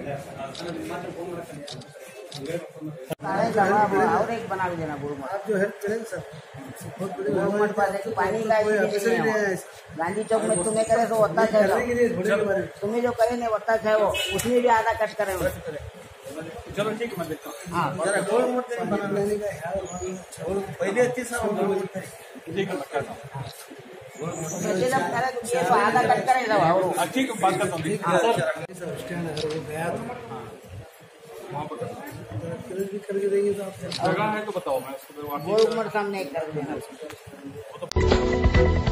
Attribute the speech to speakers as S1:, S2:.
S1: और एक बना भी देना गुरु मठ।
S2: आप जो हेल्प करेंगे सर
S1: गुरु मठ पास पानी का गांधी चौक में तुम्हें करे तो वत्ता है, तुम्हें जो करे नहीं वत्ता है वो उसमें भी आधा कट करे।
S3: चलो ठीक है, मैं देखता हूँ।
S1: हाँ
S2: पहले अच्छी सब
S3: ठीक है, मैं करता हूँ।
S1: आधा कट करे
S3: ठीक है, बात करता हूँ।
S2: स्टैंड अगर वो गया तो
S3: वहाँ पर
S2: भी करके देंगे तो आप
S3: जगह है तो बताओ, मैं उसको
S1: गोल उम्र सामने कर देना।